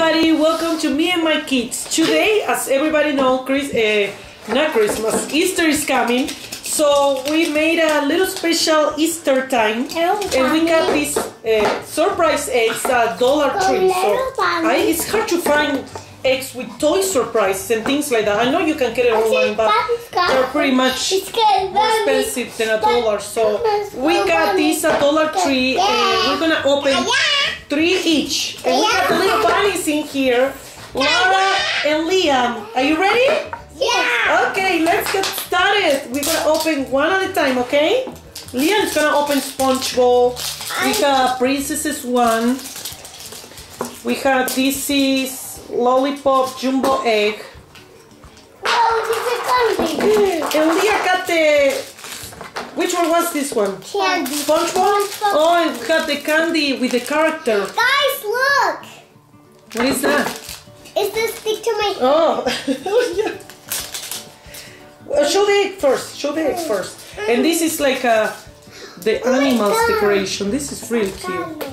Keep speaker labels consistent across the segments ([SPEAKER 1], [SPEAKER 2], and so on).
[SPEAKER 1] everybody, welcome to Me and My Kids. Today, as everybody knows, not Christmas, Easter is coming. So we made a little special Easter time. And we got these surprise eggs at Dollar Tree. So it's hard to find eggs with toy surprises and things like that. I know you can get it online, but they're pretty much more expensive than $1. So we got these at Dollar Tree and we're gonna open 3 each. And we got the little bunnies in here, Laura and Liam. Are you ready?
[SPEAKER 2] Yeah.
[SPEAKER 1] Okay, let's get started. We're gonna open one at a time, okay? Liam's gonna open SpongeBob. We got Princess's one. We have this is Lollipop Jumbo Egg.
[SPEAKER 2] Wow, this is candy.
[SPEAKER 1] And Leah got the... Which one was this one?
[SPEAKER 2] Candy.
[SPEAKER 1] SpongeBob? Oh, and we got the candy with the character.
[SPEAKER 2] Guys, look.
[SPEAKER 1] What is that?
[SPEAKER 2] It's the stick to my...
[SPEAKER 1] Oh, yeah. Well, show the egg first. Show the egg first. And this is like the animals decoration. This is really cute.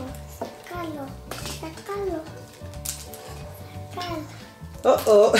[SPEAKER 1] Uh-oh.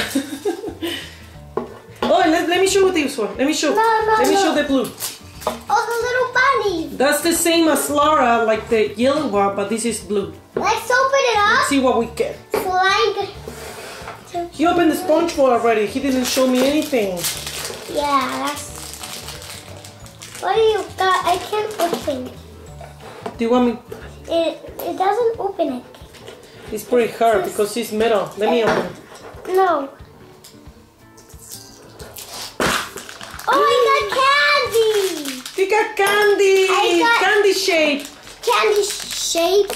[SPEAKER 1] Oh, and let me show this one. Let me show. Let me show the blue.
[SPEAKER 2] Oh, the little bunny.
[SPEAKER 1] That's the same as Laura, like the yellow one, but this is blue.
[SPEAKER 2] Let's open it up.
[SPEAKER 1] Let's see what we get.
[SPEAKER 2] Slide.
[SPEAKER 1] He opened the SpongeBob already. He didn't show me anything.
[SPEAKER 2] Yeah, that's... What do you got? I can't open it.
[SPEAKER 1] Do you want me?
[SPEAKER 2] It doesn't open it.
[SPEAKER 1] It's pretty hard because it's metal. Let me open it.
[SPEAKER 2] No. Oh, I got candy.
[SPEAKER 1] You got candy.
[SPEAKER 2] I got
[SPEAKER 1] candy shape.
[SPEAKER 2] Candy shape.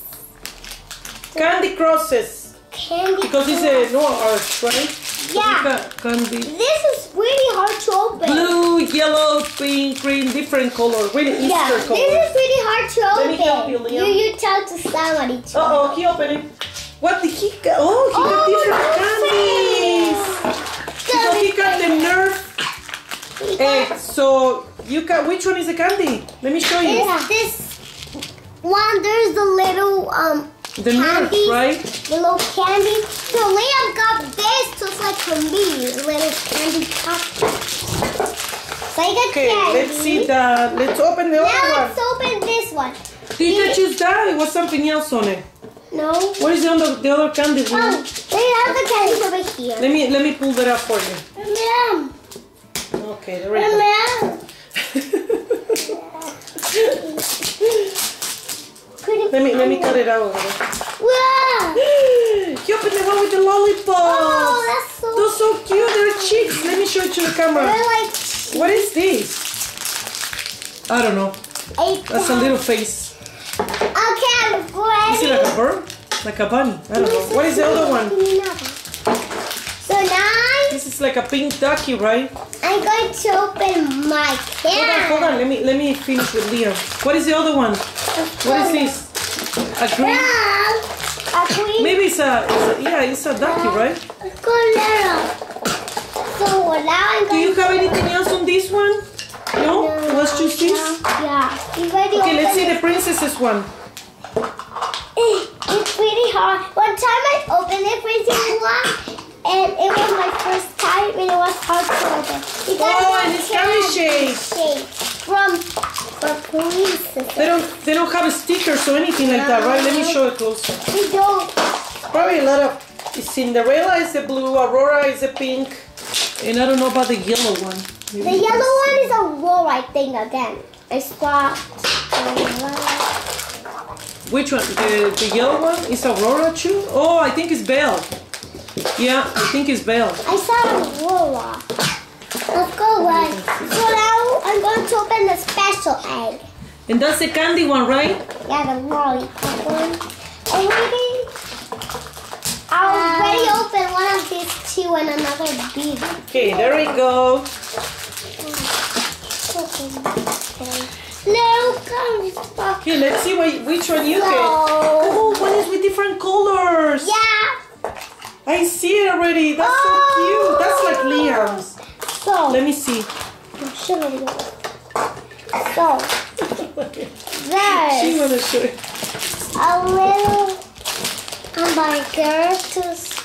[SPEAKER 1] Candy crosses.
[SPEAKER 2] Candy.
[SPEAKER 1] Because it's a no arch, right? So
[SPEAKER 2] Yeah.
[SPEAKER 1] we got candy.
[SPEAKER 2] This is really hard to open.
[SPEAKER 1] Blue, yellow, pink, green, different colors. Really Easter colors.
[SPEAKER 2] This is really hard to open.
[SPEAKER 1] Let me help you, Liam.
[SPEAKER 2] You tell to somebody.
[SPEAKER 1] Uh-oh, he opened it. What did he get? Oh, he got different candies. So he got the Nerf egg. So you got, which one is the candy? Let me show you.
[SPEAKER 2] It's this one. There's the little
[SPEAKER 1] The Nerf,
[SPEAKER 2] candy,
[SPEAKER 1] right?
[SPEAKER 2] The little candy. So Liam got this just like for me, little candy cup. So I got
[SPEAKER 1] Okay,
[SPEAKER 2] candy.
[SPEAKER 1] let's see that. Let's open the other
[SPEAKER 2] Now
[SPEAKER 1] one.
[SPEAKER 2] let's open this one.
[SPEAKER 1] Did you choose that? It was something else on it.
[SPEAKER 2] No.
[SPEAKER 1] What is the other candy?
[SPEAKER 2] Oh, they have the candies over here.
[SPEAKER 1] Let me pull that up for you.
[SPEAKER 2] Ma'am.
[SPEAKER 1] Okay, there we go.
[SPEAKER 2] Ma'am.
[SPEAKER 1] let me cut it out.
[SPEAKER 2] Wow.
[SPEAKER 1] You opened the one with the lollipops.
[SPEAKER 2] Oh, that's so
[SPEAKER 1] Those so cute. They're cheeks. Let me show it to the camera.
[SPEAKER 2] They're like
[SPEAKER 1] What is this? I don't know. That's a little face.
[SPEAKER 2] Okay, I'm ready.
[SPEAKER 1] Is it like a bird? Like a bunny? I don't know. What is the other one?
[SPEAKER 2] So now
[SPEAKER 1] This is like a pink ducky, right?
[SPEAKER 2] I'm going to open my can.
[SPEAKER 1] Hold on. Let me finish with Liam. What is the other one? What is this? A green?
[SPEAKER 2] A green.
[SPEAKER 1] Maybe it's a ducky, right?
[SPEAKER 2] Color. So now I'm
[SPEAKER 1] Do
[SPEAKER 2] going
[SPEAKER 1] you have anything else on this one? No? Let's choose this?
[SPEAKER 2] Yeah. You ready?
[SPEAKER 1] Okay, let's see the princess's one.
[SPEAKER 2] It's pretty hard. One time I opened the princess one, and it was my first time, and it was hard to open.
[SPEAKER 1] Oh, and it's candy shape.
[SPEAKER 2] From princess.
[SPEAKER 1] They don't have stickers or anything like that, right? Let me show it closer.
[SPEAKER 2] We don't.
[SPEAKER 1] Probably a lot of... Cinderella is the blue, Aurora is the pink, and I don't know about the yellow one.
[SPEAKER 2] The yellow one is a roll, I think, again. I saw.
[SPEAKER 1] Which one? The yellow one is Aurora too? Oh, I think it's Belle. Yeah, I think it's Belle.
[SPEAKER 2] I saw Aurora. Let's go one. So now I'm going to open the special egg.
[SPEAKER 1] And that's the candy one, right?
[SPEAKER 2] Yeah, the lollipop one. And maybe I already opened one of these two and another big.
[SPEAKER 1] Okay, there we go.
[SPEAKER 2] No, come.
[SPEAKER 1] Okay, let's see which one you
[SPEAKER 2] So-
[SPEAKER 1] get. Oh, one is with different colors.
[SPEAKER 2] Yeah.
[SPEAKER 1] I see it already. That's so cute. That's like Liam's.
[SPEAKER 2] So.
[SPEAKER 1] Let me see.
[SPEAKER 2] So. There's
[SPEAKER 1] She wanna show it.
[SPEAKER 2] a little my girl to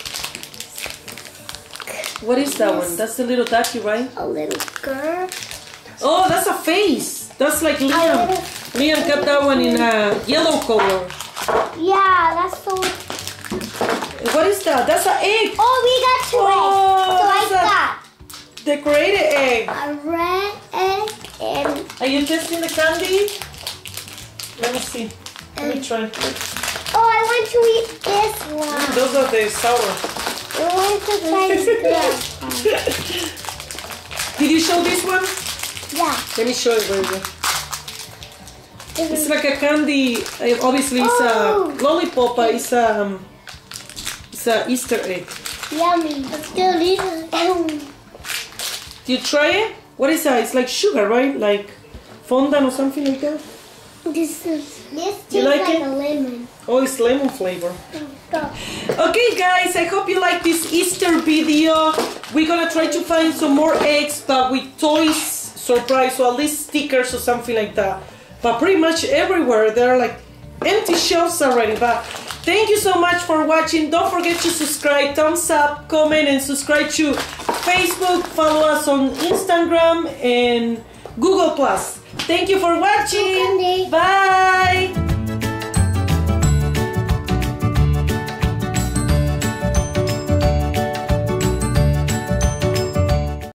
[SPEAKER 1] What is that one? That's the little ducky, right?
[SPEAKER 2] a little girl.
[SPEAKER 1] Oh, that's a face. That's like Liam. Liam got that one in a yellow color.
[SPEAKER 2] Yeah, that's so.
[SPEAKER 1] What is that? That's an egg.
[SPEAKER 2] Oh, we got two eggs. So I
[SPEAKER 1] that's a
[SPEAKER 2] got
[SPEAKER 1] decorated egg.
[SPEAKER 2] a red egg and.
[SPEAKER 1] Are you testing the candy? Let me see. Let me try.
[SPEAKER 2] Oh, I want to eat this one.
[SPEAKER 1] Those are the sour.
[SPEAKER 2] I want to try this one.
[SPEAKER 1] Did you show this one?
[SPEAKER 2] Yeah.
[SPEAKER 1] Let me show it where you. It's like a candy. Obviously, it's
[SPEAKER 2] Oh.
[SPEAKER 1] a lollipop. But it's a Easter egg.
[SPEAKER 2] Yummy. Let's do this.
[SPEAKER 1] Do you try it? What is that? It's like sugar, right? Like fondant or something like that.
[SPEAKER 2] This tastes
[SPEAKER 1] You like
[SPEAKER 2] like
[SPEAKER 1] it?
[SPEAKER 2] a lemon.
[SPEAKER 1] Oh, it's lemon flavor.
[SPEAKER 2] Go.
[SPEAKER 1] Okay guys, I hope you like this Easter video. We're gonna try to find some more eggs, but with toys surprise, or at least stickers or something like that. But pretty much everywhere there are like empty shelves already. But thank you so much for watching. Don't forget to subscribe, thumbs up, comment, and subscribe to Facebook. Follow us on Instagram and Google+. Thank you for watching.